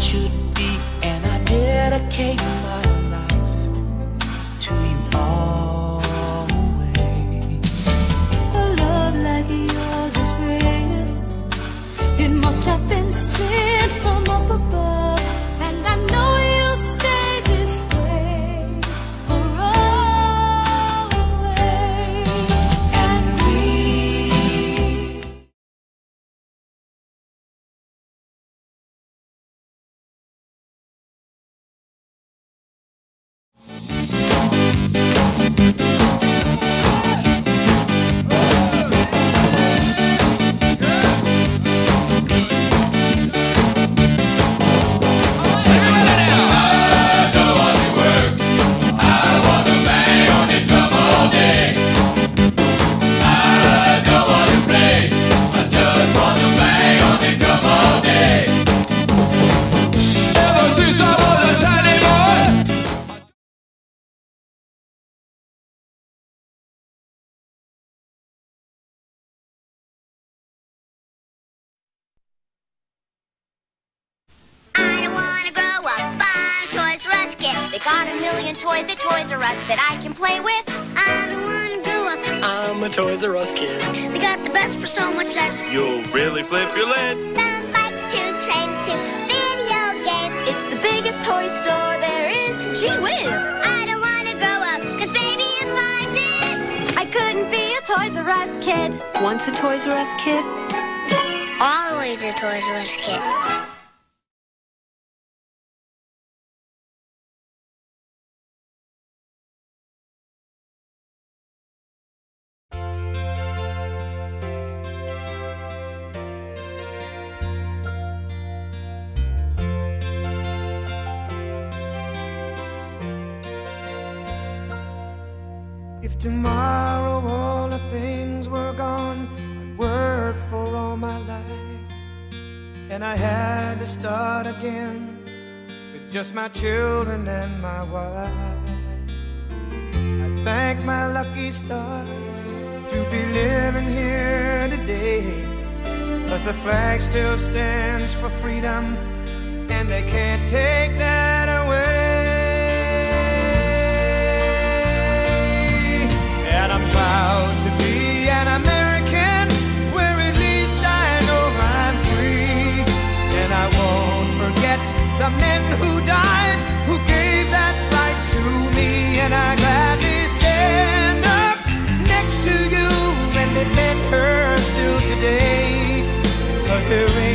should be, and I dedicate my life to you always. A love like yours is rare. It must have been sent from up above, and I know you'll stay this way for always. And we got a million toys at Toys R Us that I can play with. I don't wanna grow up. I'm a Toys R Us kid. They got the best for so much less. You'll really flip your lid. From bikes to trains to video games. It's the biggest toy store there is. Gee whiz. I don't wanna grow up, 'cause baby, if I did, I couldn't be a Toys R Us kid. once a Toys R Us kid. Always a Toys R Us kid. If tomorrow all the things were gone I'd worked for all my life, and I had to start again with just my children and my wife. I thank my lucky stars to be living here today, 'cause the flag still stands for freedom, and they can't take that away. And I'm proud to be an American, where at least I know I'm free. And I won't forget the men who died, who gave that right to me. And I gladly stand up next to you and defend her still today, 'cause there ain't